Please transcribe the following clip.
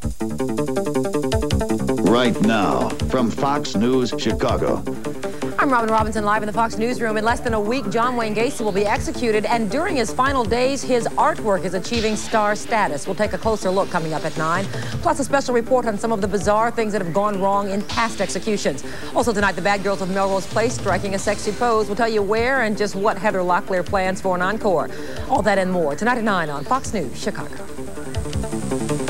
Right now, from Fox News Chicago. I'm Robin Robinson, live in the Fox Newsroom. In less than a week, John Wayne Gacy will be executed, and during his final days, his artwork is achieving star status. We'll take a closer look coming up at 9, plus a special report on some of the bizarre things that have gone wrong in past executions. Also tonight, the bad girls of Melrose Place striking a sexy pose. We'll tell you where and just what Heather Locklear plans for an encore. All that and more tonight at 9 on Fox News Chicago.